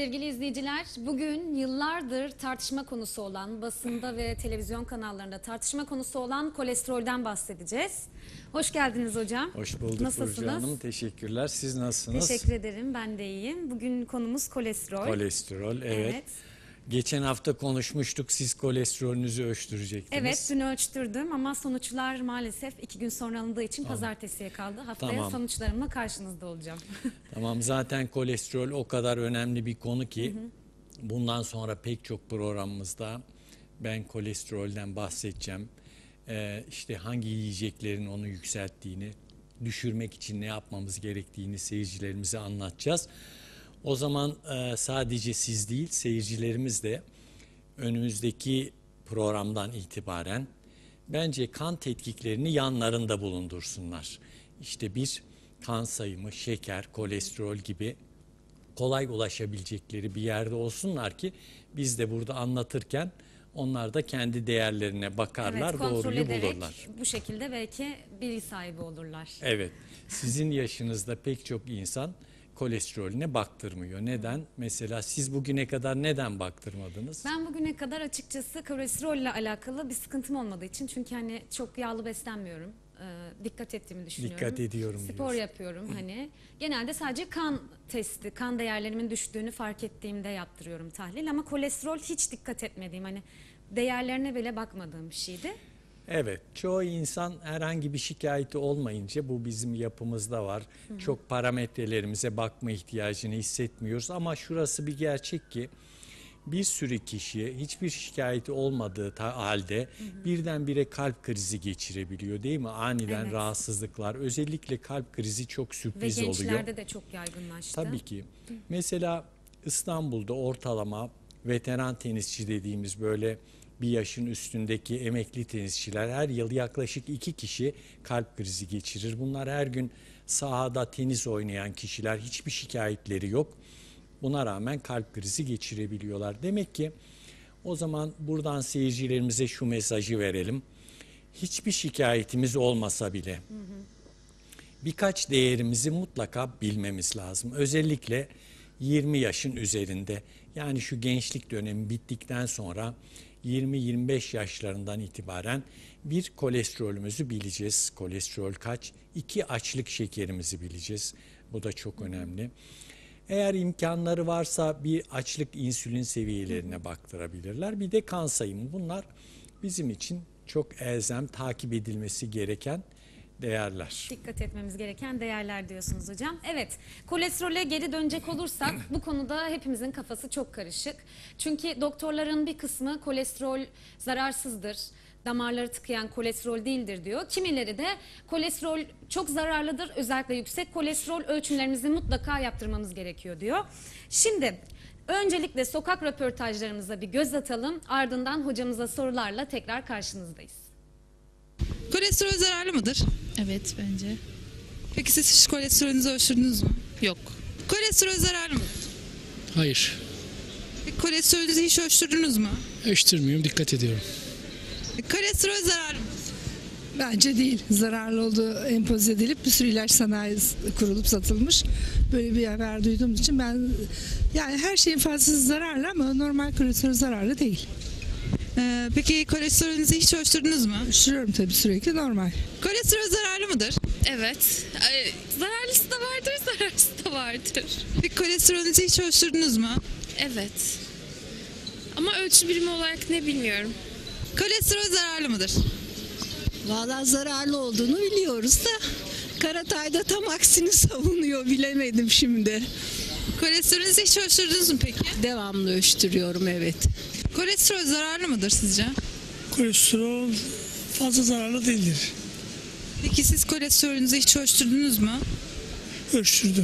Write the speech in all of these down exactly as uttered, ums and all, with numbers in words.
Sevgili izleyiciler, bugün yıllardır tartışma konusu olan, basında ve televizyon kanallarında tartışma konusu olan kolesterolden bahsedeceğiz. Hoş geldiniz hocam. Hoş bulduk Nasılsınız? Burcu Hanım. Teşekkürler. Siz nasılsınız? Teşekkür ederim. Ben de iyiyim. Bugün konumuz kolesterol. Kolesterol, evet. Evet. Geçen hafta konuşmuştuk. Siz kolesterolünüzü ölçtürecektiniz. Evet, dün ölçtürdüm ama sonuçlar maalesef iki gün sonra alındığı için Tamam. pazartesiye kaldı. Haftaya Tamam. sonuçlarımla karşınızda olacağım. Tamam, zaten kolesterol o kadar önemli bir konu ki, hı hı, bundan sonra pek çok programımızda ben kolesterolden bahsedeceğim. Ee, işte hangi yiyeceklerin onu yükselttiğini, düşürmek için ne yapmamız gerektiğini seyircilerimize anlatacağız. O zaman e, sadece siz değil, seyircilerimiz de önümüzdeki programdan itibaren bence kan tetkiklerini yanlarında bulundursunlar. İşte bir, kan sayımı, şeker, kolesterol gibi kolay ulaşabilecekleri bir yerde olsunlar ki biz de burada anlatırken onlar da kendi değerlerine bakarlar, Evet, kontrol doğruyu ederek bulurlar. bu şekilde belki bilgi sahibi olurlar. Evet, sizin yaşınızda pek çok insan kolesterolüne baktırmıyor. Neden? Mesela siz bugüne kadar neden baktırmadınız? Ben bugüne kadar açıkçası kolesterolle alakalı bir sıkıntım olmadığı için, çünkü hani çok yağlı beslenmiyorum. Ee, dikkat ettiğimi düşünüyorum. Dikkat ediyorum Spor diyorsun. yapıyorum hani. Genelde sadece kan testi, kan değerlerimin düştüğünü fark ettiğimde yaptırıyorum tahlil, ama kolesterol hiç dikkat etmediğim, hani değerlerine bile bakmadığım bir şeydi. Evet, çoğu insan herhangi bir şikayeti olmayınca, bu bizim yapımızda var. Hı hı. Çok parametrelerimize bakma ihtiyacını hissetmiyoruz ama şurası bir gerçek ki bir sürü kişi hiçbir şikayeti olmadığı halde hı hı. birdenbire kalp krizi geçirebiliyor, değil mi? Aniden evet. rahatsızlıklar, özellikle kalp krizi çok sürpriz oluyor. Ve gençlerde oluyor. de çok yaygınlaştı. Tabii ki. Hı. Mesela İstanbul'da ortalama veteran tenisçi dediğimiz böyle bir yaşın üstündeki emekli tenisçiler her yıl yaklaşık iki kişi kalp krizi geçirir. Bunlar her gün sahada tenis oynayan kişiler, hiçbir şikayetleri yok. Buna rağmen kalp krizi geçirebiliyorlar. Demek ki o zaman buradan seyircilerimize şu mesajı verelim. Hiçbir şikayetimiz olmasa bile hı hı. birkaç değerimizi mutlaka bilmemiz lazım. Özellikle yirmi yaşın üzerinde, yani şu gençlik dönemi bittikten sonra yirmi yirmi beş yaşlarından itibaren bir, kolesterolümüzü bileceğiz. Kolesterol kaç? İki, açlık şekerimizi bileceğiz. Bu da çok önemli. Eğer imkanları varsa bir açlık insülin seviyelerine baktırabilirler. Bir de kan sayımı. Bunlar bizim için çok elzem, takip edilmesi gereken değerler. Dikkat etmemiz gereken değerler diyorsunuz hocam. Evet, kolesterole geri dönecek olursak bu konuda hepimizin kafası çok karışık. Çünkü doktorların bir kısmı kolesterol zararsızdır, damarları tıkayan kolesterol değildir diyor. Kimileri de kolesterol çok zararlıdır, özellikle yüksek kolesterol, ölçümlerimizi mutlaka yaptırmamız gerekiyor diyor. Şimdi öncelikle sokak röportajlarımıza bir göz atalım, ardından hocamıza sorularla tekrar karşınızdayız. Kolesterol zararlı mıdır? Evet, bence. Peki siz hiç kolesterolünüzü ölçtünüz mü? Yok. Kolesterol zararlı mı? Hayır. Peki kolesterolünüzü hiç ölçtürdünüz mü? Ölçtürmüyorum, dikkat ediyorum. Peki kolesterol zararlı mı? Bence değil. Zararlı olduğu empoze edilip bir sürü ilaç sanayisi kurulup satılmış. Böyle bir haber duyduğum için ben, yani her şeyin fazlası zararlı ama normal kolesterol zararlı değil. Ee, peki kolesterolünüzü hiç ölçtürdünüz mü? Ölçtürüyorum tabii, sürekli normal. Kolesterol zararlı mıdır? Evet. Ay, zararlısı da vardır, zararsız da vardır. Peki kolesterolünüzü hiç ölçtürdünüz mü? Evet. Ama ölçü birimi olarak ne bilmiyorum. Kolesterol zararlı mıdır? Vallahi zararlı olduğunu biliyoruz da Karatay'da tam aksini savunuyor, bilemedim şimdi. Kolesterolünüzü hiç ölçtürdünüz mü peki? Devamlı ölçtürüyorum, evet. Kolesterol zararlı mıdır sizce? Kolesterol fazla zararlı değildir. Peki siz kolesterolünüzü hiç ölçtürdünüz mü? Ölçtürdüm.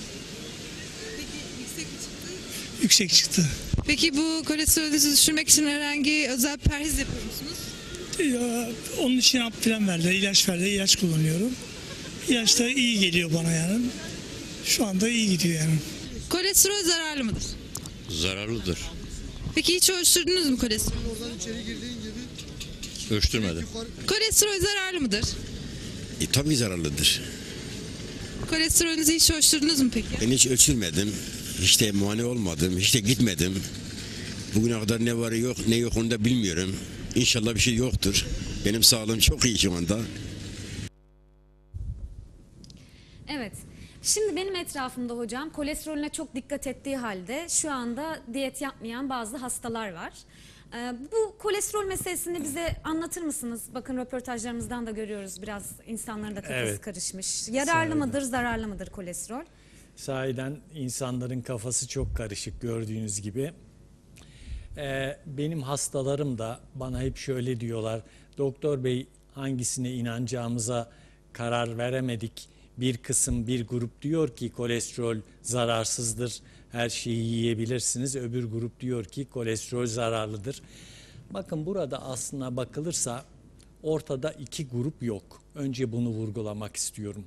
Peki yüksek mi çıktı? Yüksek çıktı. Peki bu kolesterolünüzü düşürmek için herhangi özel perhiz yapıyor musunuz? Ya, onun için hap falan verdi, ilaç verdi, ilaç kullanıyorum. İlaç da iyi geliyor bana yani. Şu anda iyi gidiyor yani. Kolesterol zararlı mıdır? Zararlıdır. Peki hiç ölçtürdünüz mü kolesterol? Ölçtürmedim. Kolesterol zararlı mıdır? E, tabii zararlıdır. Kolesterolünüzü hiç ölçtürdünüz mü peki? Ben hiç ölçülmedim. Hiç de muayene olmadım. Hiç de gitmedim. Bugüne kadar ne var yok ne yok onu da bilmiyorum. İnşallah bir şey yoktur. Benim sağlığım çok iyi şu anda. Evet. Şimdi benim etrafımda hocam kolesterolüne çok dikkat ettiği halde şu anda diyet yapmayan bazı hastalar var. Ee, bu kolesterol meselesini bize anlatır mısınız? Bakın röportajlarımızdan da görüyoruz, biraz insanların da kafası Evet. karışmış. Yararlı Sahiden. mıdır, zararlı mıdır kolesterol? Sahiden insanların kafası çok karışık gördüğünüz gibi. Ee, benim hastalarım da bana hep şöyle diyorlar. Doktor bey, hangisine inanacağımıza karar veremedik. Bir kısım, bir grup diyor ki kolesterol zararsızdır, her şeyi yiyebilirsiniz. Öbür grup diyor ki kolesterol zararlıdır. Bakın burada aslına bakılırsa ortada iki grup yok. Önce bunu vurgulamak istiyorum.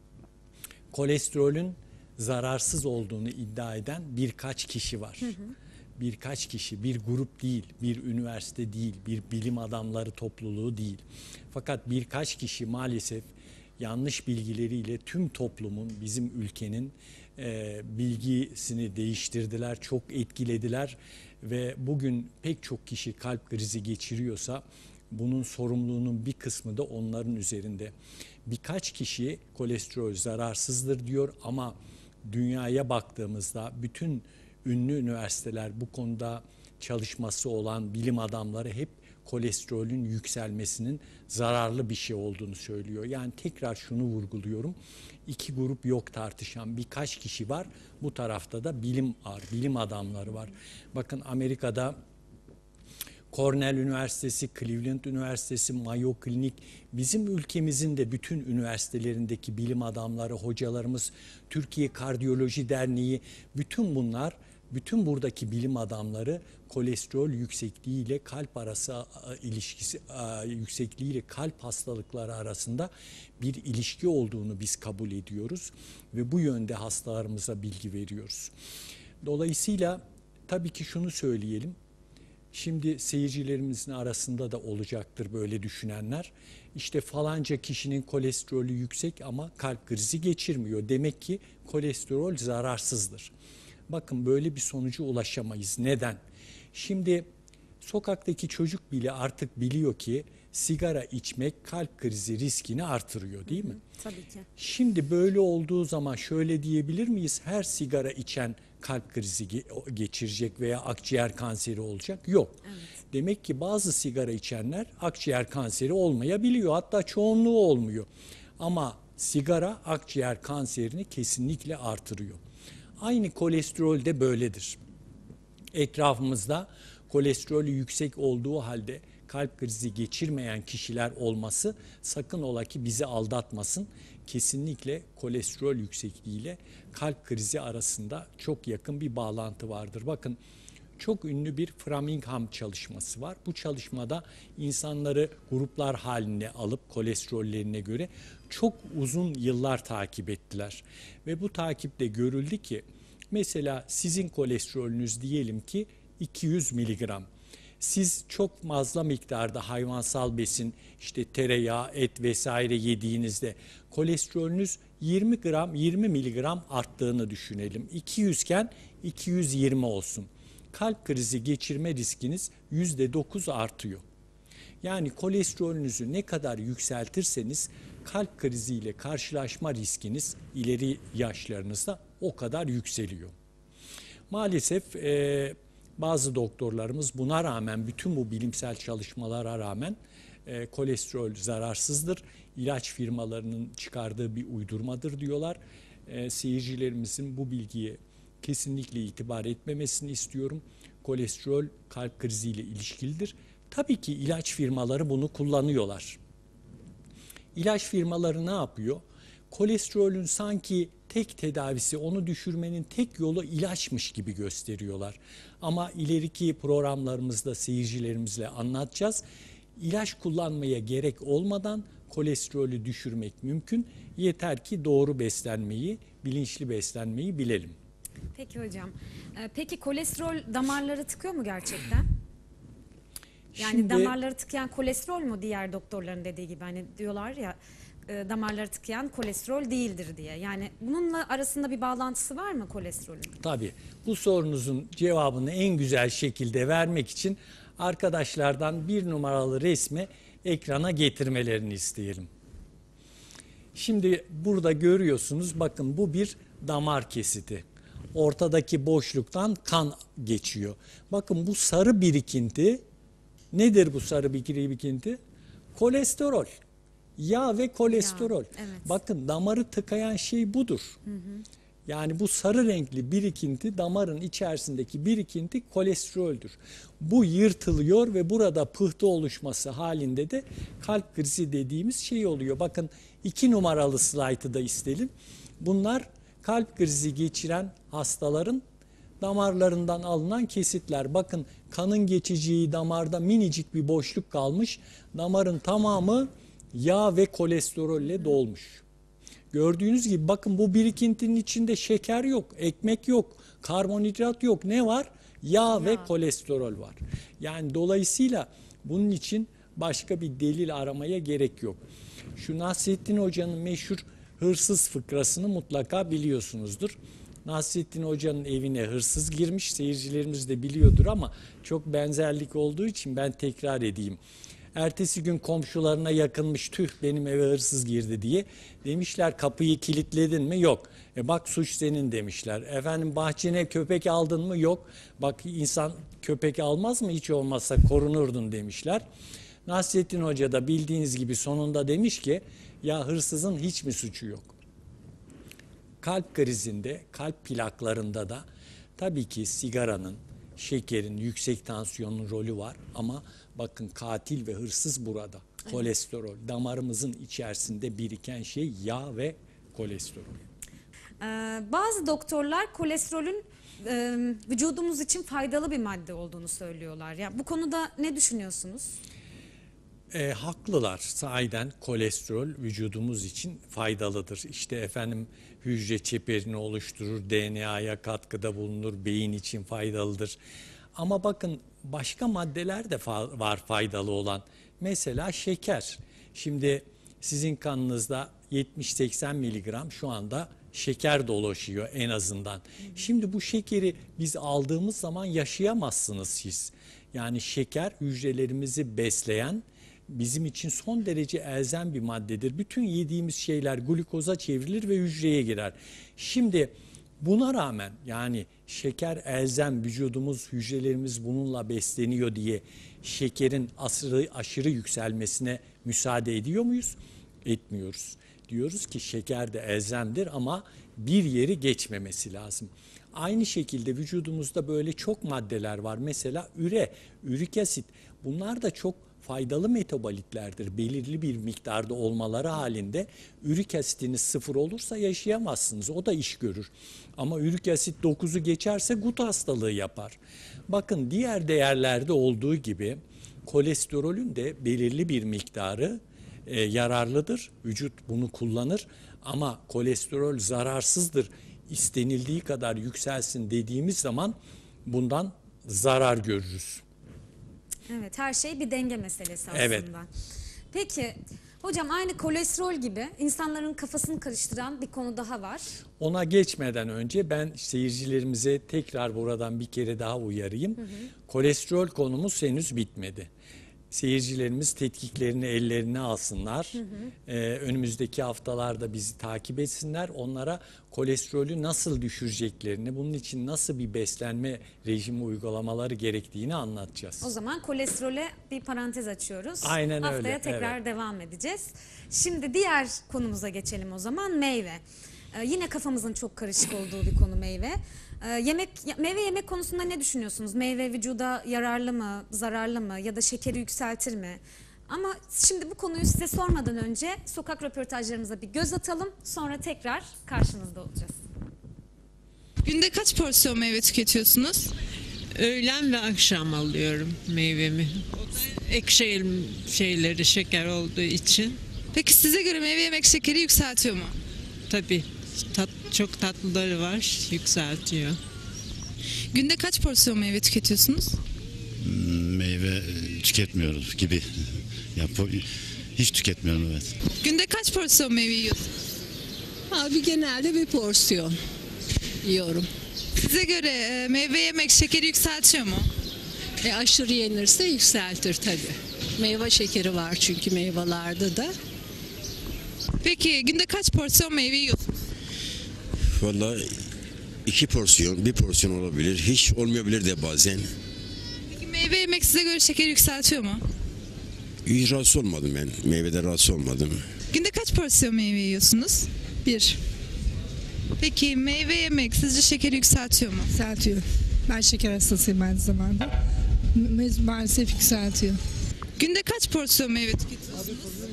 Kolesterolün zararsız olduğunu iddia eden birkaç kişi var. Hı hı. Birkaç kişi, bir grup değil, bir üniversite değil, bir bilim adamları topluluğu değil. Fakat birkaç kişi maalesef yanlış bilgileriyle tüm toplumun, bizim ülkenin e, bilgisini değiştirdiler, çok etkilediler ve bugün pek çok kişi kalp krizi geçiriyorsa bunun sorumluluğunun bir kısmı da onların üzerinde. Birkaç kişi kolesterol zararsızdır diyor ama dünyaya baktığımızda bütün ünlü üniversiteler, bu konuda çalışması olan bilim adamları hep kolesterolün yükselmesinin zararlı bir şey olduğunu söylüyor. Yani tekrar şunu vurguluyorum. İki grup yok tartışan, birkaç kişi var. Bu tarafta da bilim var, bilim adamları var. Bakın Amerika'da Cornell Üniversitesi, Cleveland Üniversitesi, Mayo Clinic, bizim ülkemizin de bütün üniversitelerindeki bilim adamları, hocalarımız, Türkiye Kardiyoloji Derneği, bütün bunlar, bütün buradaki bilim adamları kolesterol yüksekliği ile kalp arası ilişkisi, yüksekliği ile kalp hastalıkları arasında bir ilişki olduğunu biz kabul ediyoruz ve bu yönde hastalarımıza bilgi veriyoruz. Dolayısıyla tabii ki şunu söyleyelim. Şimdi seyircilerimizin arasında da olacaktır böyle düşünenler. İşte falanca kişinin kolesterolü yüksek ama kalp krizi geçirmiyor. Demek ki kolesterol zararsızdır. Bakın böyle bir sonuca ulaşamayız. Neden? Şimdi sokaktaki çocuk bile artık biliyor ki sigara içmek kalp krizi riskini artırıyor, değil mi? Tabii ki. Şimdi böyle olduğu zaman şöyle diyebilir miyiz? Her sigara içen kalp krizi geçirecek veya akciğer kanseri olacak? Yok. Evet. Demek ki bazı sigara içenler akciğer kanseri olmayabiliyor. Hatta çoğunluğu olmuyor. Ama sigara akciğer kanserini kesinlikle artırıyor. Aynı kolesterol de böyledir. Etrafımızda kolesterolü yüksek olduğu halde kalp krizi geçirmeyen kişiler olması sakın ola ki bizi aldatmasın. Kesinlikle kolesterol yüksekliğiyle kalp krizi arasında çok yakın bir bağlantı vardır. Bakın çok ünlü bir Framingham çalışması var. Bu çalışmada insanları gruplar haline alıp kolesterollerine göre çok uzun yıllar takip ettiler. Ve bu takipte görüldü ki mesela sizin kolesterolünüz diyelim ki iki yüz miligram. Siz çok fazla miktarda hayvansal besin, işte tereyağı, et vesaire yediğinizde kolesterolünüz yirmi gram, yirmi miligram arttığını düşünelim. iki yüz iken iki yüz yirmi olsun. Kalp krizi geçirme riskiniz yüzde dokuz artıyor. Yani kolesterolünüzü ne kadar yükseltirseniz kalp kriziyle karşılaşma riskiniz ileri yaşlarınızda o kadar yükseliyor. Maalesef e, bazı doktorlarımız buna rağmen, bütün bu bilimsel çalışmalara rağmen e, kolesterol zararsızdır, ilaç firmalarının çıkardığı bir uydurmadır diyorlar. E, seyircilerimizin bu bilgiye kesinlikle itibar etmemesini istiyorum. Kolesterol kalp kriziyle ilişkilidir. Tabii ki ilaç firmaları bunu kullanıyorlar. İlaç firmaları ne yapıyor? Kolesterolün sanki tek tedavisi, onu düşürmenin tek yolu ilaçmış gibi gösteriyorlar. Ama ileriki programlarımızda seyircilerimizle anlatacağız. İlaç kullanmaya gerek olmadan kolesterolü düşürmek mümkün. Yeter ki doğru beslenmeyi, bilinçli beslenmeyi bilelim. Peki hocam. Ee, peki kolesterol damarları tıkıyor mu gerçekten? Yani Şimdi, damarları tıkayan kolesterol mu diğer doktorların dediği gibi? Hani diyorlar ya e, damarları tıkayan kolesterol değildir diye. Yani bununla arasında bir bağlantısı var mı kolesterolün? Tabii. Bu sorunuzun cevabını en güzel şekilde vermek için arkadaşlardan bir numaralı resmi ekrana getirmelerini isteyelim. Şimdi burada görüyorsunuz, bakın bu bir damar kesiti. Ortadaki boşluktan kan geçiyor. Bakın bu sarı birikinti nedir bu sarı birikinti? Kolesterol. Yağ ve kolesterol. Ya, evet. Bakın damarı tıkayan şey budur. Hı hı. Yani bu sarı renkli birikinti, damarın içerisindeki birikinti kolesteroldür. Bu yırtılıyor ve burada pıhtı oluşması halinde de kalp krizi dediğimiz şey oluyor. Bakın iki numaralı slaytı da isteyelim. Bunlar kalp krizi geçiren hastaların damarlarından alınan kesitler. Bakın kanın geçeceği damarda minicik bir boşluk kalmış. Damarın tamamı yağ ve kolesterolle dolmuş. Gördüğünüz gibi bakın bu birikintinin içinde şeker yok, ekmek yok, karbonhidrat yok. Ne var? Yağ, Yağ ve kolesterol var. Yani dolayısıyla bunun için başka bir delil aramaya gerek yok. Şu Nasrettin Hoca'nın meşhur hırsız fıkrasını mutlaka biliyorsunuzdur. Nasrettin Hoca'nın evine hırsız girmiş, seyircilerimiz de biliyordur ama çok benzerlik olduğu için ben tekrar edeyim. Ertesi gün komşularına yakınmış, tüh benim eve hırsız girdi diye. Demişler kapıyı kilitledin mi? Yok. E bak suç senin demişler. Efendim bahçene köpek aldın mı? Yok. Bak insan köpek almaz mı? Hiç olmazsa korunurdun demişler. Nasrettin Hoca da bildiğiniz gibi sonunda demiş ki ya hırsızın hiç mi suçu yok? Kalp krizinde, kalp plaklarında da tabii ki sigaranın, şekerin, yüksek tansiyonun rolü var ama bakın katil ve hırsız burada. Evet. Kolesterol, damarımızın içerisinde biriken şey yağ ve kolesterol. Ee, bazı doktorlar kolesterolün e, vücudumuz için faydalı bir madde olduğunu söylüyorlar. Ya bu konuda ne düşünüyorsunuz? E, haklılar. Sahiden kolesterol vücudumuz için faydalıdır. İşte efendim hücre çeperini oluşturur, D N A'ya katkıda bulunur, beyin için faydalıdır. Ama bakın başka maddeler de fa- var faydalı olan. Mesela şeker. Şimdi sizin kanınızda yetmiş seksen miligram şu anda şeker dolaşıyor en azından. Şimdi bu şekeri biz aldığımız zaman yaşayamazsınız siz. Yani şeker hücrelerimizi besleyen, bizim için son derece elzem bir maddedir. Bütün yediğimiz şeyler glukoza çevrilir ve hücreye girer. Şimdi buna rağmen yani şeker elzem, vücudumuz, hücrelerimiz bununla besleniyor diye şekerin aşırı, aşırı yükselmesine müsaade ediyor muyuz? Etmiyoruz. Diyoruz ki şeker de elzemdir ama bir yeri geçmemesi lazım. Aynı şekilde vücudumuzda böyle çok maddeler var. Mesela üre, ürik asit, bunlar da çok faydalı metabolitlerdir. Belirli bir miktarda olmaları halinde ürik asitiniz sıfır olursa yaşayamazsınız. O da iş görür. Ama ürik asit dokuzu geçerse gut hastalığı yapar. Bakın diğer değerlerde olduğu gibi kolesterolün de belirli bir miktarı e, yararlıdır. Vücut bunu kullanır ama kolesterol zararsızdır. İstenildiği kadar yükselsin dediğimiz zaman bundan zarar görürüz. Evet, her şey bir denge meselesi aslında. Evet. Peki hocam, aynı kolesterol gibi insanların kafasını karıştıran bir konu daha var. Ona geçmeden önce ben seyircilerimize tekrar buradan bir kere daha uyarayım. Hı hı. Kolesterol konumuz henüz bitmedi. Seyircilerimiz tetkiklerini ellerine alsınlar. Hı hı. Ee, önümüzdeki haftalarda bizi takip etsinler. Onlara kolesterolü nasıl düşüreceklerini, bunun için nasıl bir beslenme rejimi uygulamaları gerektiğini anlatacağız. O zaman kolesterole bir parantez açıyoruz. Aynen Haftaya öyle. Haftaya tekrar evet. devam edeceğiz. Şimdi diğer konumuza geçelim o zaman, meyve. Ee, yine kafamızın çok karışık olduğu bir konu meyve. Ee, yemek meyve yemek konusunda ne düşünüyorsunuz? Meyve vücuda yararlı mı, zararlı mı ya da şekeri yükseltir mi? Ama şimdi bu konuyu size sormadan önce sokak röportajlarımıza bir göz atalım. Sonra tekrar karşınızda olacağız. Günde kaç porsiyon meyve tüketiyorsunuz? Öğlen ve akşam alıyorum meyvemi. Ekşi şeyleri şeker olduğu için. Peki size göre meyve yemek şekeri yükseltiyor mu? Tabii tat, çok tatlıları var, yükseltiyor. Günde kaç porsiyon meyve tüketiyorsunuz? Meyve tüketmiyoruz gibi. Ya, Hiç tüketmiyorum, evet. Günde kaç porsiyon meyve yiyorsunuz? Abi genelde bir porsiyon yiyorum. Size göre e, meyve yemek şekeri yükseltiyor mu? E aşırı yenirse yükseltir tabii. Meyve şekeri var çünkü meyvelerde de. Peki günde kaç porsiyon meyve yiyorsunuz? Vallahi iki porsiyon, bir porsiyon olabilir. Hiç olmayabilir de bazen. Peki meyve yemek size göre şekeri yükseltiyor mu? Hiç rahatsız olmadım ben. Meyvede rahatsız olmadım. Günde kaç porsiyon meyve yiyorsunuz? Bir, Peki meyve yemek sizce şekeri yükseltiyor mu? yükseltiyor. Ben şeker hastasıyım aynı zamanda. Ma- Maalesef yükseltiyor. Günde kaç porsiyon meyve tüketiyorsunuz?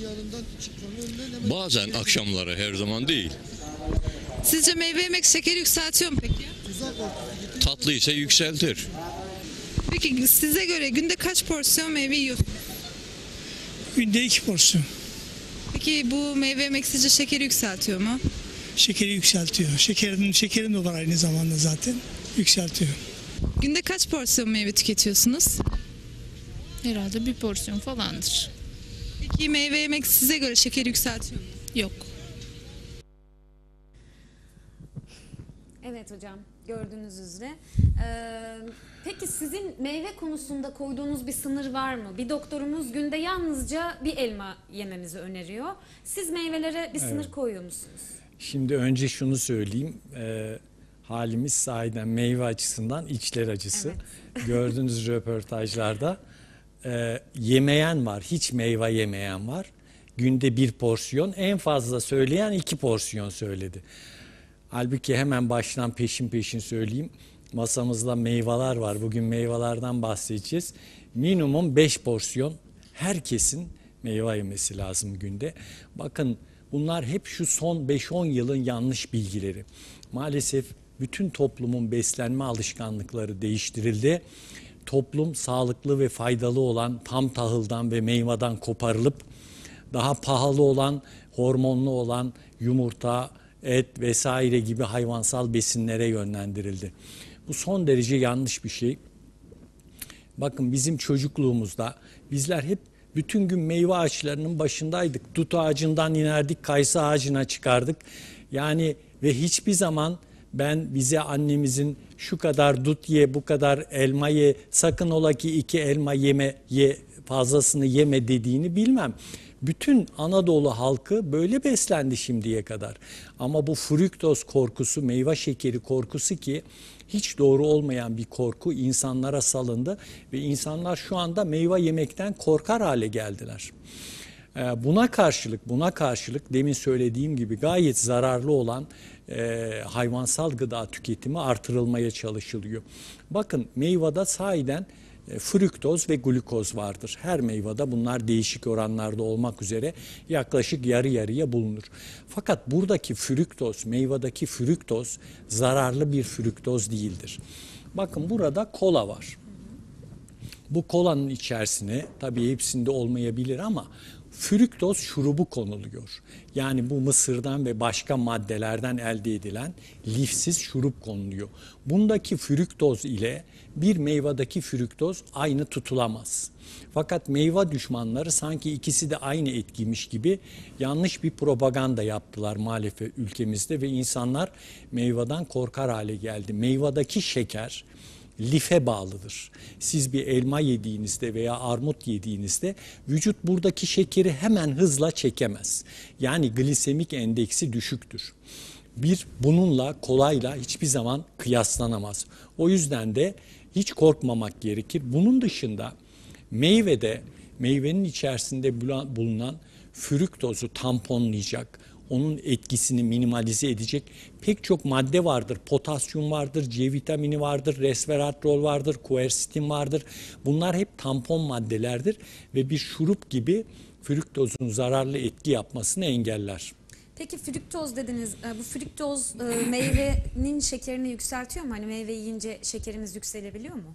Bazen akşamları, her zaman değil. Sizce meyve yemek şekeri yükseltiyor mu peki? Tatlı ise yükseltir. Peki size göre günde kaç porsiyon meyve yiyorsunuz? Günde iki porsiyon. Peki bu meyve yemek sizce şekeri yükseltiyor mu? Şekeri yükseltiyor. Şekerin, şekerin de var aynı zamanda zaten. Yükseltiyor. Günde kaç porsiyon meyve tüketiyorsunuz? Herhalde bir porsiyon falandır. Peki meyve yemek size göre şekeri yükseltiyor mu? Yok. Evet hocam, gördüğünüz üzere. Ee, peki sizin meyve konusunda koyduğunuz bir sınır var mı? Bir doktorumuz günde yalnızca bir elma yememizi öneriyor. Siz meyvelere bir sınır Evet. koyuyor musunuz? Şimdi önce şunu söyleyeyim. Ee, halimiz sahiden meyve açısından içler acısı. Gördüğünüz röportajlarda e, yemeyen var. Hiç meyve yemeyen var. Günde bir porsiyon. En fazla söyleyen iki porsiyon söyledi. Halbuki hemen baştan peşin peşin söyleyeyim. Masamızda meyveler var. Bugün meyvelerden bahsedeceğiz. Minimum beş porsiyon herkesin meyve yemesi lazım günde. Bakın bunlar hep şu son beş on yılın yanlış bilgileri. Maalesef bütün toplumun beslenme alışkanlıkları değiştirildi. Toplum sağlıklı ve faydalı olan tam tahıldan ve meyveden koparılıp daha pahalı olan, hormonlu olan yumurta, et vesaire gibi hayvansal besinlere yönlendirildi. Bu son derece yanlış bir şey. Bakın bizim çocukluğumuzda bizler hep bütün gün meyve ağaçlarının başındaydık. Dut ağacından inerdik, kayısı ağacına çıkardık. Yani ve hiçbir zaman ben bize annemizin şu kadar dut ye, bu kadar elma ye, sakın ola ki iki elma yeme, ye, fazlasını yeme dediğini bilmem. Bütün Anadolu halkı böyle beslendi şimdiye kadar. Ama bu fruktoz korkusu, meyve şekeri korkusu ki hiç doğru olmayan bir korku insanlara salındı ve insanlar şu anda meyve yemekten korkar hale geldiler. Buna karşılık, buna karşılık demin söylediğim gibi gayet zararlı olan e, hayvansal gıda tüketimi artırılmaya çalışılıyor. Bakın meyvede sahiden e, fruktoz ve glukoz vardır. Her meyvede bunlar değişik oranlarda olmak üzere yaklaşık yarı yarıya bulunur. Fakat buradaki fruktoz, meyvedeki fruktoz zararlı bir fruktoz değildir. Bakın burada kola var. Bu kolanın içerisine tabii hepsinde olmayabilir ama fruktoz şurubu konuluyor. Yani bu mısırdan ve başka maddelerden elde edilen lifsiz şurup konuluyor. Bundaki fruktoz ile bir meyvedeki fruktoz aynı tutulamaz. Fakat meyve düşmanları sanki ikisi de aynı etkiymiş gibi yanlış bir propaganda yaptılar maalesef ülkemizde ve insanlar meyveden korkar hale geldi. Meyvedeki şeker life bağlıdır. Siz bir elma yediğinizde veya armut yediğinizde vücut buradaki şekeri hemen hızla çekemez. Yani glisemik endeksi düşüktür. Bir bununla kolayla hiçbir zaman kıyaslanamaz. O yüzden de hiç korkmamak gerekir. Bunun dışında meyvede, meyvenin içerisinde bulunan fruktozu tamponlayacak, onun etkisini minimalize edecek pek çok madde vardır. Potasyum vardır, C vitamini vardır, resveratrol vardır, kuersitin vardır. Bunlar hep tampon maddelerdir ve bir şurup gibi fruktozun zararlı etki yapmasını engeller. Peki fruktoz dediniz. Bu fruktoz meyvenin şekerini yükseltiyor mu? Hani meyve yiyince şekerimiz yükselebiliyor mu?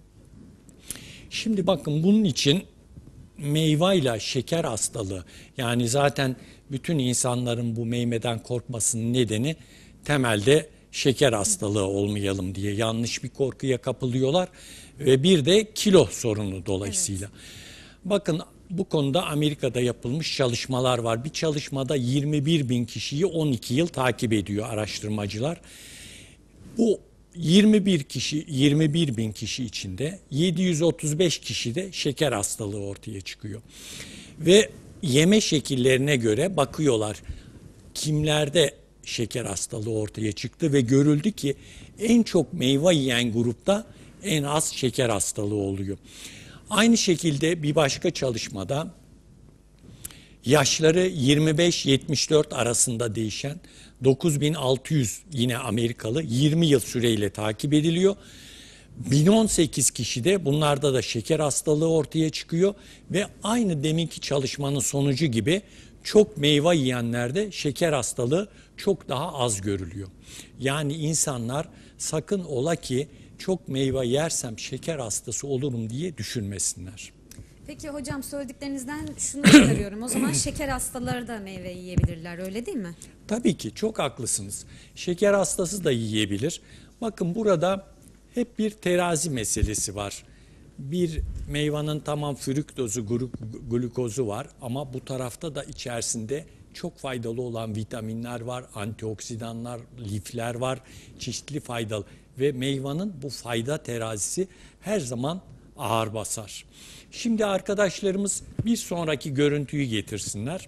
Şimdi bakın bunun için meyveyle şeker hastalığı, yani zaten bütün insanların bu meyveden korkmasının nedeni temelde şeker hastalığı olmayalım diye yanlış bir korkuya kapılıyorlar ve bir de kilo sorunu dolayısıyla. Evet. Bakın bu konuda Amerika'da yapılmış çalışmalar var. Bir çalışmada yirmi bir bin kişiyi on iki yıl takip ediyor araştırmacılar. Bu yirmi bir kişi, yirmi bir bin kişi içinde yedi yüz otuz beş kişide şeker hastalığı ortaya çıkıyor. Ve yeme şekillerine göre bakıyorlar kimlerde şeker hastalığı ortaya çıktı ve görüldü ki en çok meyve yiyen grupta en az şeker hastalığı oluyor. Aynı şekilde bir başka çalışmada yaşları yirmi beş yetmiş dört arasında değişen dokuz bin altı yüz yine Amerikalı yirmi yıl süreyle takip ediliyor. bin on sekiz kişide bunlarda da şeker hastalığı ortaya çıkıyor ve aynı deminki çalışmanın sonucu gibi çok meyve yiyenlerde şeker hastalığı çok daha az görülüyor. Yani insanlar sakın ola ki çok meyve yersem şeker hastası olurum diye düşünmesinler. Peki hocam, söylediklerinizden şunu çıkarıyorum. O zaman şeker hastaları da meyve yiyebilirler, öyle değil mi? Tabii ki çok haklısınız. Şeker hastası da yiyebilir. Bakın burada hep bir terazi meselesi var. Bir meyvanın tamam fruktozu, glukozu var ama bu tarafta da içerisinde çok faydalı olan vitaminler var, antioksidanlar, lifler var, çeşitli faydalı ve meyvanın bu fayda terazisi her zaman ağır basar. Şimdi arkadaşlarımız bir sonraki görüntüyü getirsinler.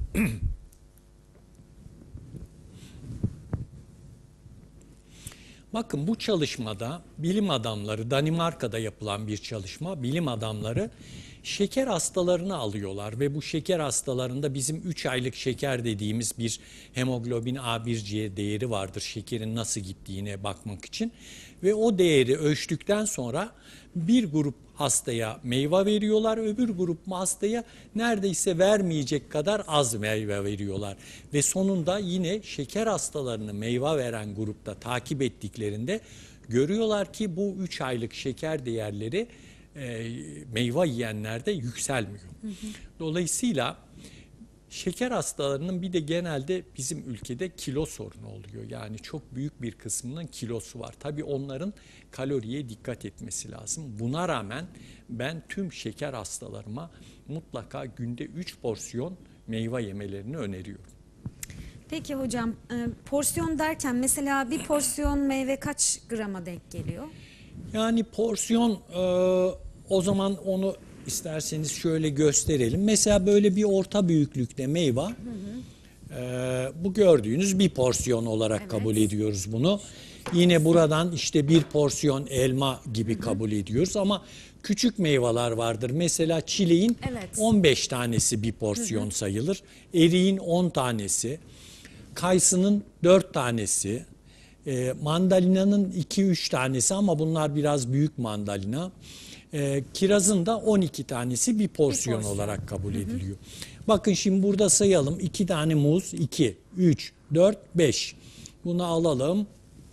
Bakın bu çalışmada bilim adamları, Danimarka'da yapılan bir çalışma, bilim adamları şeker hastalarını alıyorlar ve bu şeker hastalarında bizim üç aylık şeker dediğimiz bir hemoglobin A bir C değeri vardır. Şekerin nasıl gittiğine bakmak için ve o değeri ölçtükten sonra bir grup hastaya meyve veriyorlar, öbür grup hastaya neredeyse vermeyecek kadar az meyve veriyorlar. Ve sonunda yine şeker hastalarını meyve veren grupta takip ettiklerinde görüyorlar ki bu üç aylık şeker değerleri e, meyve yiyenlerde yükselmiyor. Hı hı. Dolayısıyla şeker hastalarının bir de genelde bizim ülkede kilo sorunu oluyor. Yani çok büyük bir kısmının kilosu var. Tabii onların kaloriye dikkat etmesi lazım. Buna rağmen ben tüm şeker hastalarıma mutlaka günde üç porsiyon meyve yemelerini öneriyorum. Peki hocam, porsiyon derken mesela bir porsiyon meyve kaç grama denk geliyor? Yani porsiyon o zaman onu İsterseniz şöyle gösterelim. Mesela böyle bir orta büyüklükte meyve. Hı hı. E, bu gördüğünüz bir porsiyon olarak evet. kabul ediyoruz bunu. Yine buradan işte bir porsiyon elma gibi hı hı. kabul ediyoruz ama küçük meyveler vardır. Mesela çileğin evet. on beş tanesi bir porsiyon hı hı. sayılır. Eriğin on tanesi. Kayısının dört tanesi. E, mandalinanın iki üç tanesi ama bunlar biraz büyük mandalina. E, kirazın da on iki tanesi bir porsiyon, bir porsiyon olarak kabul hı hı. ediliyor. Bakın şimdi burada sayalım. iki tane muz, iki, üç, dört, beş. Bunu alalım.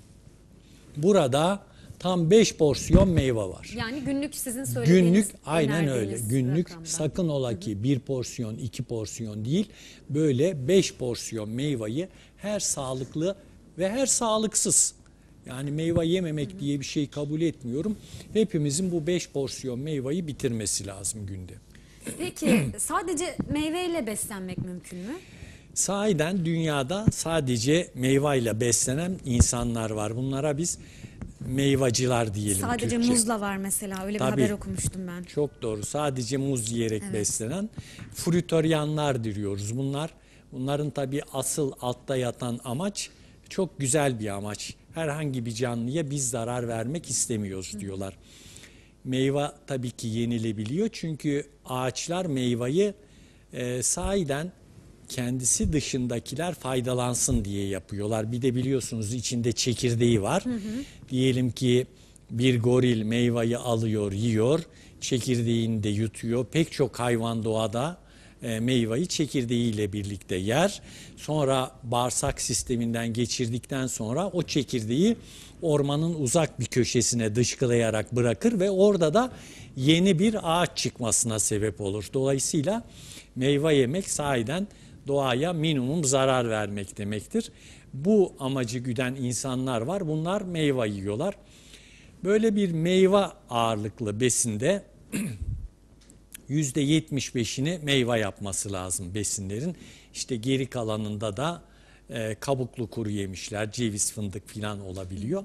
Burada tam beş porsiyon meyve var. Yani günlük sizin söylediğiniz. Günlük aynen öyle. Günlük rakamdan. Sakın ola ki hı hı. bir porsiyon, iki porsiyon değil. Böyle beş porsiyon meyveyi her sağlıklı ve her sağlıksız. Yani meyve yememek hı hı. diye bir şey kabul etmiyorum. Hepimizin bu beş porsiyon meyveyi bitirmesi lazım günde. Peki sadece meyveyle beslenmek mümkün mü? Sahiden dünyada sadece meyveyle beslenen insanlar var. Bunlara biz meyvacılar diyelim. Sadece Türkçe. Muzla var mesela, öyle Tabii, bir haber okumuştum ben. Çok doğru. Sadece muz yiyerek evet. beslenen frutaryanlar diyoruz. Bunlar, bunların tabii asıl altta yatan amaç çok güzel bir amaç. Herhangi bir canlıya biz zarar vermek istemiyoruz diyorlar. Meyve tabii ki yenilebiliyor çünkü ağaçlar meyveyi e, sahiden kendisi dışındakiler faydalansın diye yapıyorlar. Bir de biliyorsunuz içinde çekirdeği var. Hı hı. Diyelim ki bir goril meyveyi alıyor, yiyor, çekirdeğini de yutuyor. Pek çok hayvan doğada e, meyveyi çekirdeğiyle birlikte yer. Sonra bağırsak sisteminden geçirdikten sonra o çekirdeği ormanın uzak bir köşesine dışkılayarak bırakır ve orada da yeni bir ağaç çıkmasına sebep olur. Dolayısıyla meyve yemek sahiden doğaya minimum zarar vermek demektir. Bu amacı güden insanlar var. Bunlar meyve yiyorlar. Böyle bir meyve ağırlıklı besinde yüzde yetmiş beşini meyve yapması lazım besinlerin. İşte geri kalanında da e, kabuklu kuru yemişler, ceviz, fındık filan olabiliyor.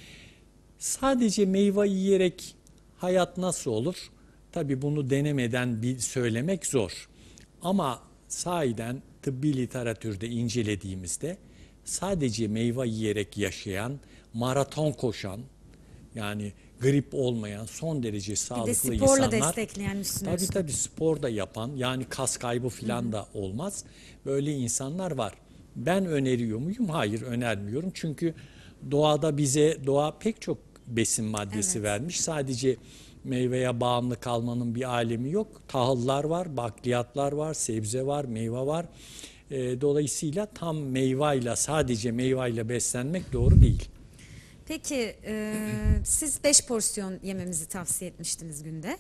Sadece meyve yiyerek hayat nasıl olur? Tabii bunu denemeden bir söylemek zor. Ama sahiden tıbbi literatürde incelediğimizde sadece meyve yiyerek yaşayan, maraton koşan, yani grip olmayan, son derece sağlıklı bir de sporla insanlar. destekleyen üstüne. Tabii tabii spor da yapan, yani kas kaybı falan da olmaz. Böyle insanlar var. Ben öneriyor muyum? Hayır, önermiyorum. Çünkü doğada bize, doğa pek çok besin maddesi Evet. vermiş. Sadece meyveye bağımlı kalmanın bir alemi yok. Tahıllar var, bakliyatlar var, sebze var, meyve var. E, dolayısıyla tam meyveyle, sadece meyveyle beslenmek doğru değil. Peki e, siz beş porsiyon yememizi tavsiye etmiştiniz günde.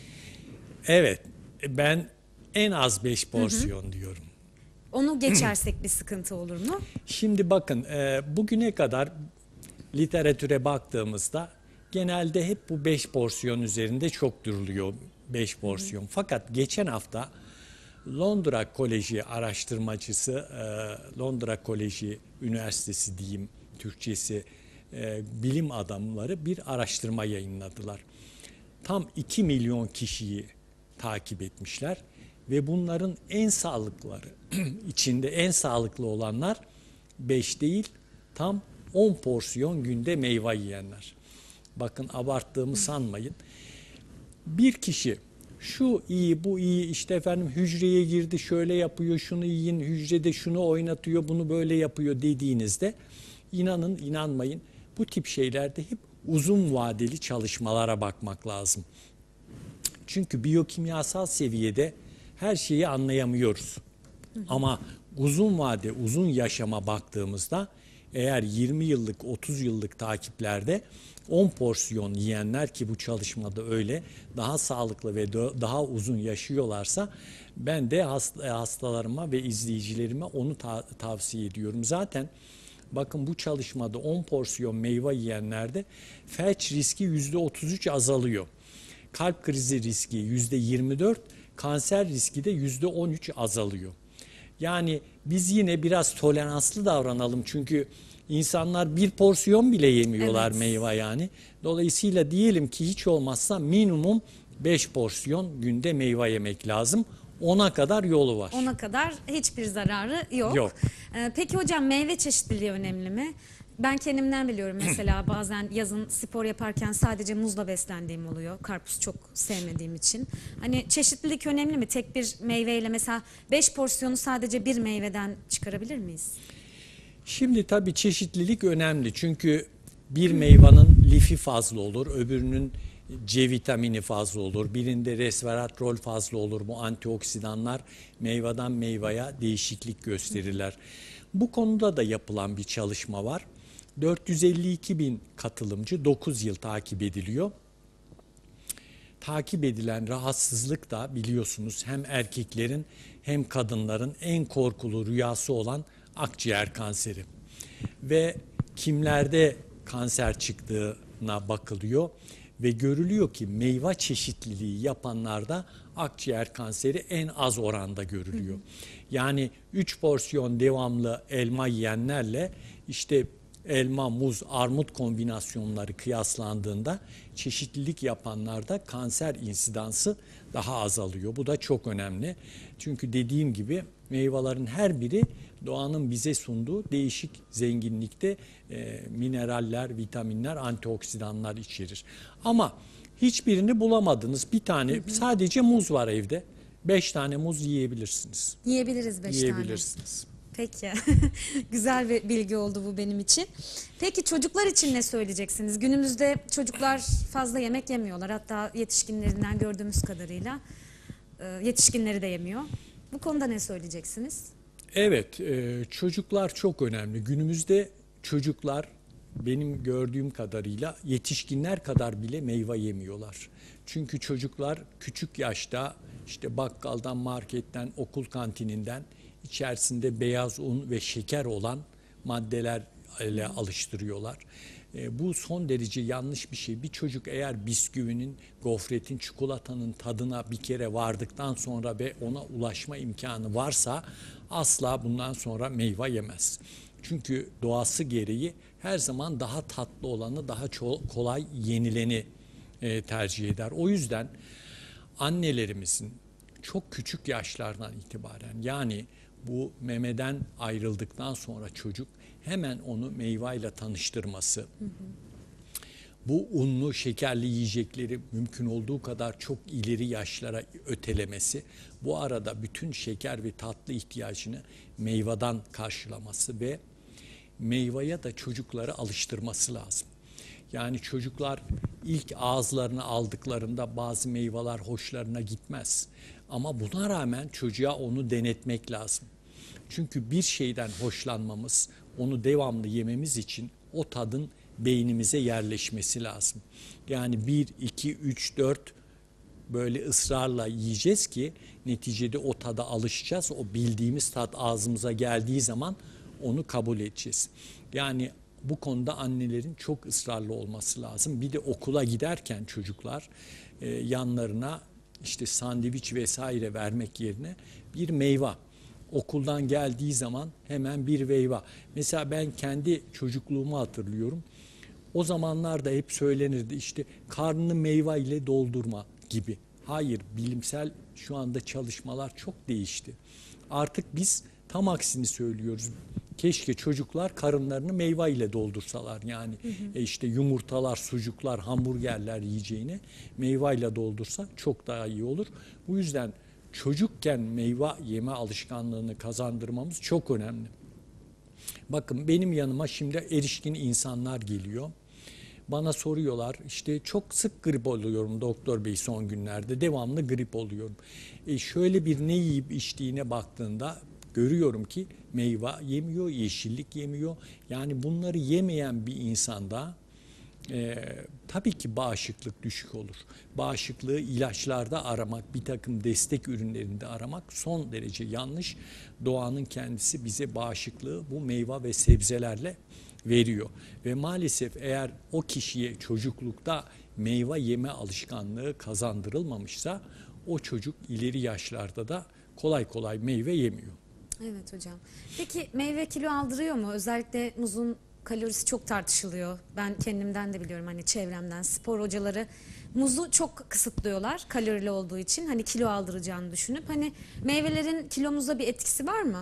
Evet, ben en az beş porsiyon hı hı. diyorum. Onu geçersek bir sıkıntı olur mu? Şimdi bakın, e, bugüne kadar literatüre baktığımızda genelde hep bu beş porsiyon üzerinde çok duruluyor, beş porsiyon. Hı hı. Fakat geçen hafta Londra Koleji araştırmacısı, e, Londra Koleji Üniversitesi diyeyim Türkçesi, e, bilim adamları bir araştırma yayınladılar. Tam iki milyon kişiyi takip etmişler ve bunların en sağlıklıları, içinde en sağlıklı olanlar beş değil, tam on porsiyon günde meyve yiyenler. Bakın, abarttığımı sanmayın. Bir kişi şu iyi, bu iyi, işte efendim hücreye girdi, şöyle yapıyor, şunu yiyin, hücrede şunu oynatıyor, bunu böyle yapıyor dediğinizde, inanın inanmayın, bu tip şeylerde hep uzun vadeli çalışmalara bakmak lazım. Çünkü biyokimyasal seviyede her şeyi anlayamıyoruz. Hı hı. Ama uzun vade, uzun yaşama baktığımızda, eğer yirmi yıllık, otuz yıllık takiplerde on porsiyon yiyenler, ki bu çalışmada öyle, daha sağlıklı ve daha uzun yaşıyorlarsa, ben de hastalarıma ve izleyicilerime onu ta- tavsiye ediyorum. Zaten bakın, bu çalışmada on porsiyon meyve yiyenlerde felç riski yüzde otuz üç azalıyor. Kalp krizi riski yüzde yirmi dört, kanser riski de yüzde on üç azalıyor. Yani biz yine biraz toleranslı davranalım, çünkü insanlar bir porsiyon bile yemiyorlar, evet, meyve yani. Dolayısıyla diyelim ki hiç olmazsa minimum beş porsiyon günde meyve yemek lazım. ona kadar yolu var. ona kadar hiçbir zararı yok. Yok. Ee, peki hocam, meyve çeşitliliği önemli mi? Ben kendimden biliyorum, mesela bazen yazın spor yaparken sadece muzla beslendiğim oluyor. Karpuz çok sevmediğim için. Hani çeşitlilik önemli mi? Tek bir meyveyle mesela beş porsiyonu sadece bir meyveden çıkarabilir miyiz? Şimdi tabii çeşitlilik önemli. Çünkü bir meyvanın lifi fazla olur, öbürünün C vitamini fazla olur, birinde resveratrol fazla olur. Bu antioksidanlar meyveden meyveye değişiklik gösterirler. Bu konuda da yapılan bir çalışma var. dört yüz elli iki bin katılımcı, dokuz yıl takip ediliyor. Takip edilen rahatsızlık da biliyorsunuz hem erkeklerin hem kadınların en korkulu rüyası olan akciğer kanseri. Ve kimlerde kanser çıktığına bakılıyor ve görülüyor ki meyve çeşitliliği yapanlarda akciğer kanseri en az oranda görülüyor. Hı hı. Yani üç porsiyon devamlı elma yiyenlerle işte elma, muz, armut kombinasyonları kıyaslandığında çeşitlilik yapanlarda kanser insidansı daha azalıyor. Bu da çok önemli. Çünkü dediğim gibi meyvelerin her biri doğanın bize sunduğu değişik zenginlikte e, mineraller, vitaminler, antioksidanlar içerir. Ama hiçbirini bulamadınız. Bir tane, hı hı, sadece muz var evde. Beş tane muz yiyebilirsiniz. Yiyebiliriz beş tane. Yiyebilirsiniz. Peki. Güzel bir bilgi oldu bu benim için. Peki çocuklar için ne söyleyeceksiniz? Günümüzde çocuklar fazla yemek yemiyorlar. Hatta yetişkinlerinden gördüğümüz kadarıyla yetişkinleri de yemiyor. Bu konuda ne söyleyeceksiniz? Evet, çocuklar çok önemli. Günümüzde çocuklar benim gördüğüm kadarıyla yetişkinler kadar bile meyve yemiyorlar. Çünkü çocuklar küçük yaşta işte bakkaldan, marketten, okul kantininden içerisinde beyaz un ve şeker olan maddelerle alıştırıyorlar. E, bu son derece yanlış bir şey. Bir çocuk eğer bisküvinin, gofretin, çikolatanın tadına bir kere vardıktan sonra ve ona ulaşma imkanı varsa asla bundan sonra meyve yemez. Çünkü doğası gereği her zaman daha tatlı olanı, daha kolay yenileni e, tercih eder. O yüzden annelerimizin çok küçük yaşlardan itibaren, yani bu memeden ayrıldıktan sonra çocuk hemen onu meyveyle tanıştırması, hı hı. bu unlu, şekerli yiyecekleri mümkün olduğu kadar çok ileri yaşlara ötelemesi, bu arada bütün şeker ve tatlı ihtiyacını meyveden karşılaması ve meyveye de çocukları alıştırması lazım. Yani çocuklar ilk ağızlarına aldıklarında bazı meyveler hoşlarına gitmez. Ama buna rağmen çocuğa onu denetmek lazım. Çünkü bir şeyden hoşlanmamız, onu devamlı yememiz için o tadın beynimize yerleşmesi lazım. Yani bir, iki, üç, dört böyle ısrarla yiyeceğiz ki neticede o tada alışacağız. O bildiğimiz tat ağzımıza geldiği zaman onu kabul edeceğiz. Yani bu konuda annelerin çok ısrarlı olması lazım. Bir de okula giderken çocuklar e, yanlarına işte sandviç vesaire vermek yerine bir meyve. Okuldan geldiği zaman hemen bir meyve. Mesela ben kendi çocukluğumu hatırlıyorum. O zamanlarda hep söylenirdi işte karnını meyve ile doldurma gibi. Hayır, bilimsel şu anda çalışmalar çok değişti. Artık biz tam aksini söylüyoruz. Keşke çocuklar karınlarını meyve ile doldursalar. Yani hı hı. E işte yumurtalar, sucuklar, hamburgerler yiyeceğine meyve ile doldursa çok daha iyi olur. Bu yüzden çocukken meyve yeme alışkanlığını kazandırmamız çok önemli. Bakın benim yanıma şimdi erişkin insanlar geliyor. Bana soruyorlar işte çok sık grip oluyorum doktor bey son günlerde. Devamlı grip oluyorum. E şöyle bir ne yiyip içtiğine baktığında görüyorum ki meyve yemiyor, yeşillik yemiyor. Yani bunları yemeyen bir insanda e, tabii ki bağışıklık düşük olur. Bağışıklığı ilaçlarda aramak, bir takım destek ürünlerinde aramak son derece yanlış. Doğanın kendisi bize bağışıklığı bu meyve ve sebzelerle veriyor. Ve maalesef eğer o kişiye çocuklukta meyve yeme alışkanlığı kazandırılmamışsa o çocuk ileri yaşlarda da kolay kolay meyve yemiyor. Evet hocam. Peki meyve kilo aldırıyor mu? Özellikle muzun kalorisi çok tartışılıyor. Ben kendimden de biliyorum, hani çevremden spor hocaları muzu çok kısıtlıyorlar kalorili olduğu için, hani kilo aldıracağını düşünüp. Hani meyvelerin kilomuza bir etkisi var mı?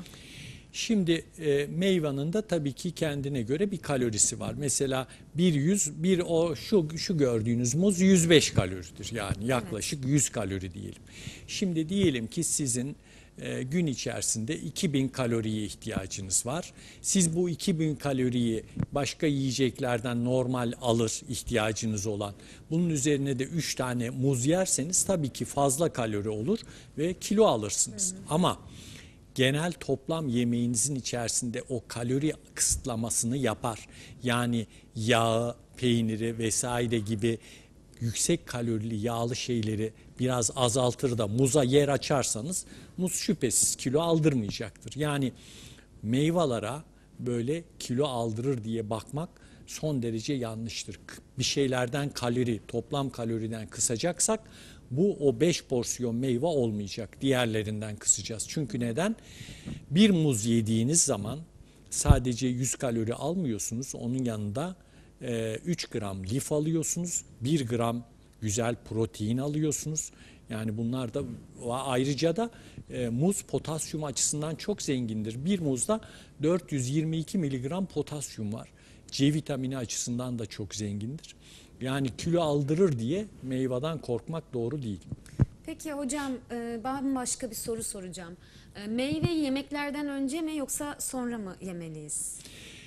Şimdi e, meyvanın da tabii ki kendine göre bir kalorisi var. Mesela bir yüz, bir o şu şu gördüğünüz muz yüz beş kaloridir. Yani yaklaşık evet. yüz kalori diyelim. Şimdi diyelim ki sizin e, gün içerisinde iki bin kaloriye ihtiyacınız var. Siz bu iki bin kaloriyi başka yiyeceklerden normal alır, ihtiyacınız olan. Bunun üzerine de üç tane muz yerseniz tabii ki fazla kalori olur ve kilo alırsınız. Hı hı. Ama genel toplam yemeğinizin içerisinde o kalori kısıtlamasını yapar. Yani yağı, peyniri vesaire gibi yüksek kalorili yağlı şeyleri biraz azaltır da muza yer açarsanız muz şüphesiz kilo aldırmayacaktır. Yani meyvelere böyle kilo aldırır diye bakmak son derece yanlıştır. Bir şeylerden kalori, toplam kaloriden kısacaksak bu o beş porsiyon meyve olmayacak. Diğerlerinden kısacağız. Çünkü neden? Bir muz yediğiniz zaman sadece yüz kalori almıyorsunuz. Onun yanında e, üç gram lif alıyorsunuz. bir gram güzel protein alıyorsunuz. Yani bunlar da ayrıca da e, muz potasyum açısından çok zengindir. Bir muzda dört yüz yirmi iki miligram potasyum var. C vitamini açısından da çok zengindir. Yani kilo aldırır diye meyveden korkmak doğru değil. Peki hocam, ben başka bir soru soracağım. Meyveyi yemeklerden önce mi yoksa sonra mı yemeliyiz?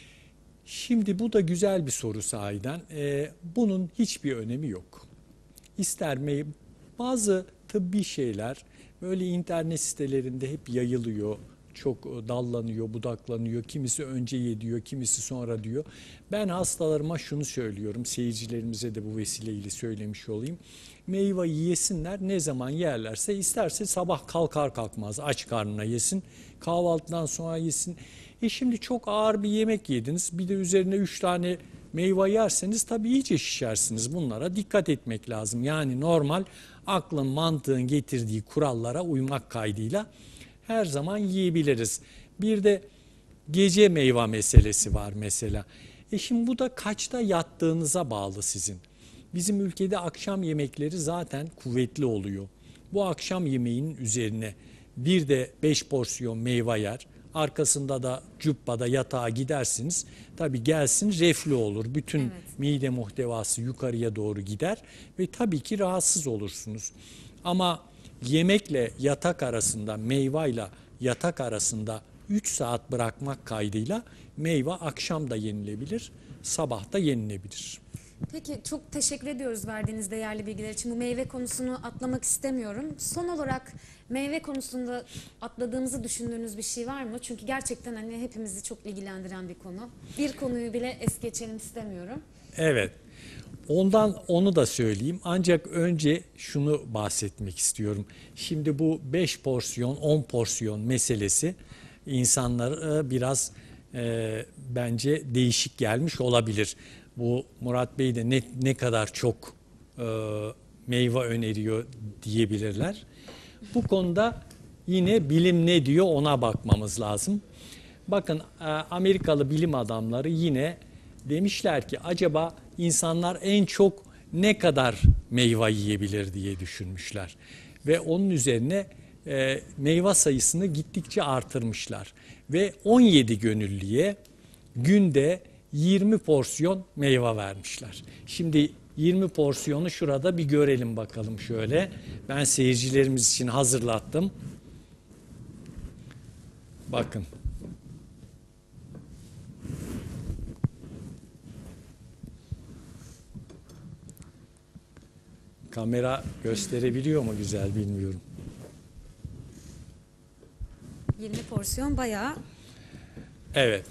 Şimdi bu da güzel bir soru sahiden. Bunun hiçbir önemi yok. İster meyve, bazı tıbbi şeyler böyle internet sitelerinde hep yayılıyor. Çok dallanıyor, budaklanıyor. Kimisi önce ye diyor, kimisi sonra diyor. Ben hastalarıma şunu söylüyorum, seyircilerimize de bu vesileyle söylemiş olayım. Meyveyi yesinler, ne zaman yerlerse, isterse sabah kalkar kalkmaz aç karnına yesin, kahvaltıdan sonra yesin. E şimdi çok ağır bir yemek yediniz, bir de üzerine üç tane Meyve yerseniz tabii iyice şişersiniz. Bunlara dikkat etmek lazım. Yani normal aklın mantığın getirdiği kurallara uymak kaydıyla her zaman yiyebiliriz. Bir de gece meyve meselesi var mesela. E şimdi bu da kaçta yattığınıza bağlı sizin. Bizim ülkede akşam yemekleri zaten kuvvetli oluyor. Bu akşam yemeğinin üzerine bir de beş porsiyon meyve yer. Arkasında da cübbada yatağa gidersiniz. Tabii gelsin reflü olur. Bütün evet. mide muhtevası yukarıya doğru gider ve tabii ki rahatsız olursunuz. Ama yemekle yatak arasında, meyveyle yatak arasında üç saat bırakmak kaydıyla meyve akşam da yenilebilir, sabah da yenilebilir. Peki çok teşekkür ediyoruz verdiğiniz değerli bilgiler için. Bu meyve konusunu atlamak istemiyorum. Son olarak meyve konusunda atladığınızı düşündüğünüz bir şey var mı? Çünkü gerçekten hani hepimizi çok ilgilendiren bir konu. Bir konuyu bile es geçelim istemiyorum. Evet. Ondan onu da söyleyeyim. Ancak önce şunu bahsetmek istiyorum. Şimdi bu beş porsiyon, on porsiyon meselesi insanlara biraz e, bence değişik gelmiş olabilir. Bu Murat Bey de ne, ne kadar çok e, meyve öneriyor diyebilirler. Bu konuda yine bilim ne diyor ona bakmamız lazım. Bakın e, Amerikalı bilim adamları yine demişler ki acaba insanlar en çok ne kadar meyve yiyebilir diye düşünmüşler. Ve onun üzerine e, meyve sayısını gittikçe artırmışlar. Ve on yedi gönüllüye günde yirmi porsiyon meyve vermişler. Şimdi yirmi porsiyonu şurada bir görelim bakalım şöyle. Ben seyircilerimiz için hazırlattım. Bakın. Kamera gösterebiliyor mu güzel bilmiyorum. yirmi porsiyon bayağı. Evet.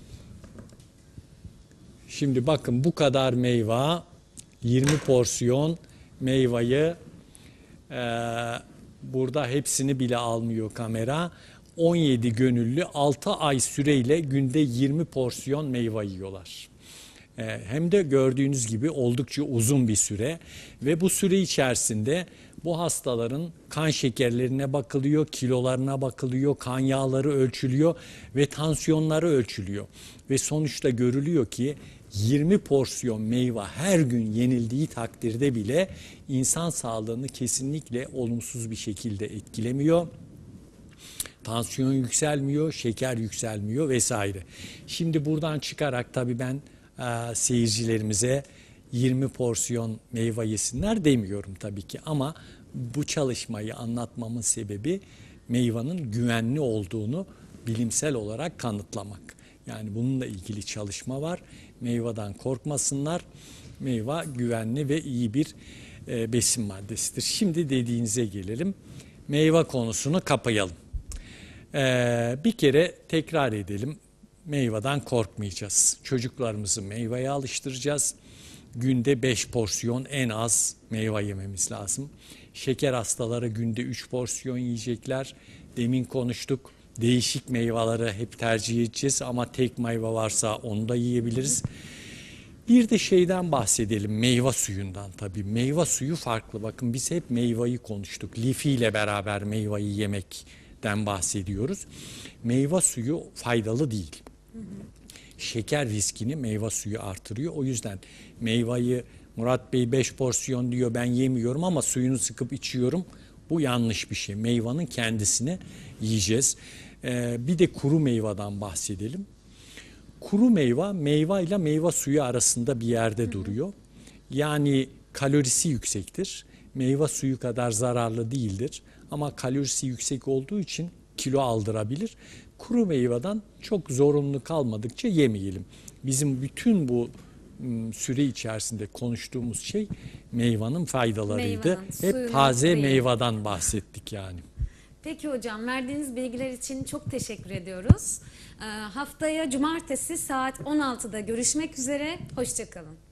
Şimdi bakın bu kadar meyve, yirmi porsiyon meyveyi e, burada hepsini bile almıyor kamera. on yedi gönüllü altı ay süreyle günde yirmi porsiyon meyve yiyorlar. E, hem de gördüğünüz gibi oldukça uzun bir süre ve bu süre içerisinde bu hastaların kan şekerlerine bakılıyor, kilolarına bakılıyor, kan yağları ölçülüyor ve tansiyonları ölçülüyor. Ve sonuçta görülüyor ki yirmi porsiyon meyve her gün yenildiği takdirde bile insan sağlığını kesinlikle olumsuz bir şekilde etkilemiyor. Tansiyon yükselmiyor, şeker yükselmiyor vesaire. Şimdi buradan çıkarak tabii ben e, seyircilerimize yirmi porsiyon meyve yesinler demiyorum tabii ki. Ama bu çalışmayı anlatmamın sebebi meyvanın güvenli olduğunu bilimsel olarak kanıtlamak. Yani bununla ilgili çalışma var. Meyveden korkmasınlar. Meyve güvenli ve iyi bir e, besin maddesidir. Şimdi dediğinize gelelim. Meyve konusunu kapayalım. Ee, bir kere tekrar edelim. Meyveden korkmayacağız. Çocuklarımızı meyveye alıştıracağız. Günde beş porsiyon en az meyve yememiz lazım. Şeker hastaları günde üç porsiyon yiyecekler. Demin konuştuk. Değişik meyveleri hep tercih edeceğiz ama tek meyve varsa onu da yiyebiliriz. Bir de şeyden bahsedelim, meyve suyundan tabii. Meyve suyu farklı. Bakın biz hep meyveyi konuştuk. Lifiyle beraber meyveyi yemekten bahsediyoruz. Meyve suyu faydalı değil. Hı hı. Şeker riskini meyve suyu artırıyor. O yüzden meyveyi Murat Bey beş porsiyon diyor ben yemiyorum ama suyunu sıkıp içiyorum. Bu yanlış bir şey. Meyvanın kendisini yiyeceğiz. Ee, bir de kuru meyveden bahsedelim. Kuru meyve, meyve ile meyve suyu arasında bir yerde duruyor. Yani kalorisi yüksektir. Meyve suyu kadar zararlı değildir. Ama kalorisi yüksek olduğu için kilo aldırabilir. Kuru meyveden çok zorunlu kalmadıkça yemeyelim. Bizim bütün bu süre içerisinde konuştuğumuz şey meyvanın faydalarıydı. Meyvanın, hep taze suyunu, meyveden bahsettik yani. Peki hocam, verdiğiniz bilgiler için çok teşekkür ediyoruz. Ee, haftaya cumartesi saat on altıda görüşmek üzere. Hoşça kalın.